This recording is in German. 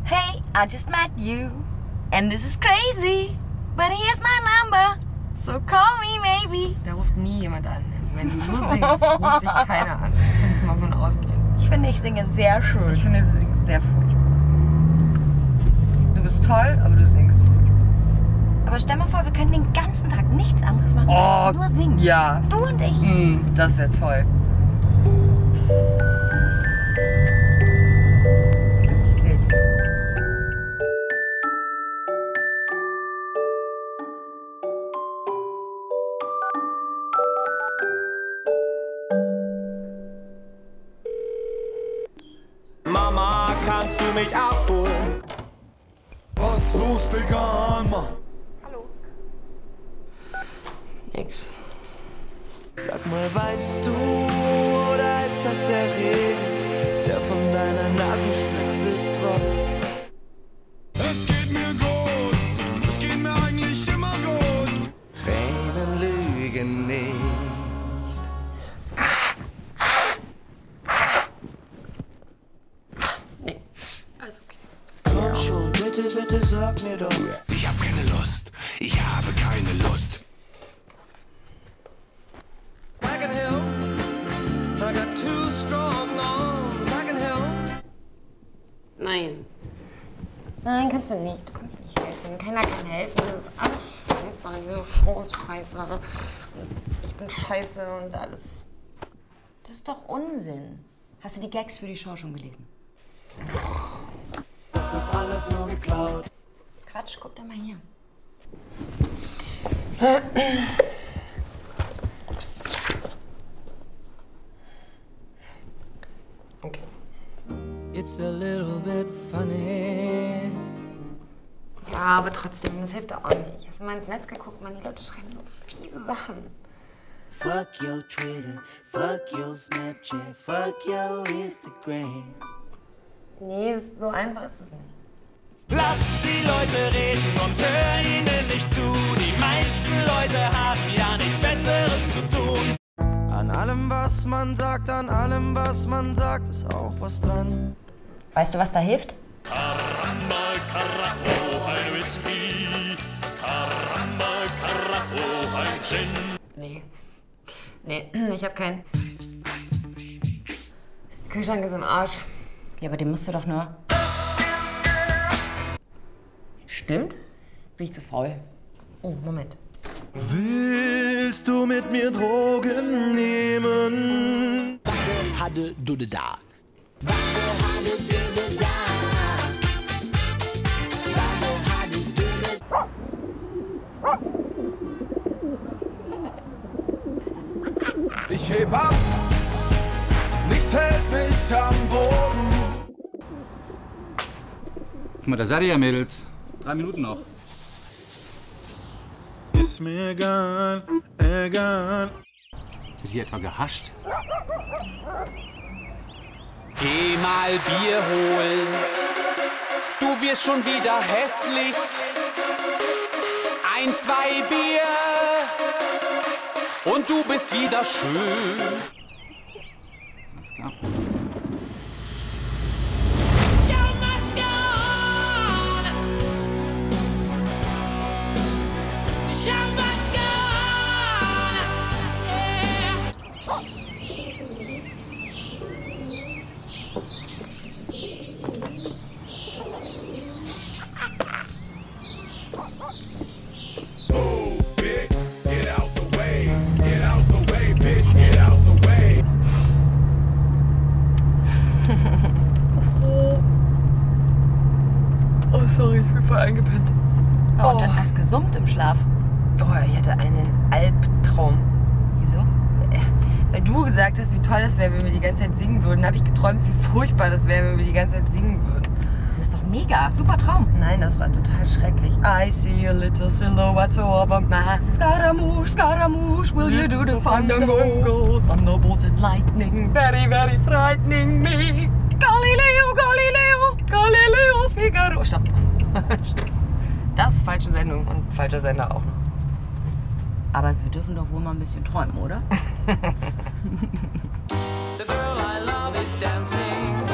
Hey, I just met you. And this is crazy. But here's my number. So call me maybe. Da ruft nie jemand an. Wenn du so singst, ruft dich keiner an. Da kannst du mal von ausgehen. Ich finde, ich singe sehr schön. Ich finde, du singst sehr furchtbar. Du bist toll, aber du singst furchtbar. Aber stell mal vor, wir können den ganzen Tag nichts anderes machen, als nur singen. Ja. Du und ich. Das wäre toll. Ich sehe dich. Mama, kannst du mich abholen? Was rufst du an, Mann? Hallo. Nix. Sag mal, weinst du oder ist das der Regen, der von deiner Nasenspitze tropft? Es geht mir gut, es geht mir eigentlich immer gut. Tränen lügen nicht. Nee, alles okay. Komm schon, bitte, bitte sag mir doch. Ich hab keine Lust, ich habe keine Lust. I can help. I got two strong arms. I can help. Nein. Nein, kannst du nicht. Du kannst nicht helfen. Keiner kann helfen. Das ist alles scheiße. Diese Frau ist scheiße. Und ich bin scheiße und alles. Das ist doch Unsinn. Hast du die Gags für die Show schon gelesen? Das ist alles nur geklaut. Quatsch, guck doch mal hier. Okay. It's a little bit funny. Ja, aber trotzdem, das hilft auch nicht. Hast du mal ins Netz geguckt, man, die Leute schreiben so fiese Sachen. Fuck your Twitter, fuck your Snapchat, fuck your Instagram. Nee, so einfach ist es nicht. Lass die Leute reden und hör ihnen nicht zu. Die meisten Leute haben ja nichts Besseres zu tun. An allem, was man sagt, ist auch was dran. Weißt du, was da hilft? Caramba, Carajo, ein Whisky. Caramba, Carajo, ein Gin. Nee. Nee, ich hab keinen. Kühlschrank ist im Arsch. Ja, aber den musst du doch nur... Stimmt? Bin ich zu faul? Oh, Moment. Willst du mit mir Drogen nehmen? Hadde du da. Ich heb ab, nichts hält mich am Boden. Guck mal, da seid ihr ja, Mädels. 3 Minuten noch. Ist mir egal, egal. Wird hier etwa gehascht? Geh mal Bier holen. Du wirst schon wieder hässlich. 1, 2 Bier. Und du bist wieder schön. Alles klar. Oh, sorry, ich bin voll eingepennt. Oh, und dann hast gesummt im Schlaf. Oh, ich hatte einen Albtraum. Wieso? Weil du gesagt hast, wie toll das wäre, wenn wir die ganze Zeit singen würden, habe ich geträumt, wie furchtbar das wäre, wenn wir die ganze Zeit singen würden. Das ist doch mega. Super Traum. Nein, das war total schrecklich. I see a little silhouette of a man. Scaramouche, will you do the fandango? Thunderbolts and lightning, very, very frightening me. Galileo, Figaro. Stopp. Das ist falsche Sendung und falscher Sender auch noch. Aber wir dürfen doch wohl mal ein bisschen träumen, oder? The girl I love is dancing.